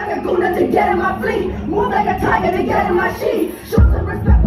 like a guna to get in my fleet. Move like a tiger to get in my sheets. Show some respect.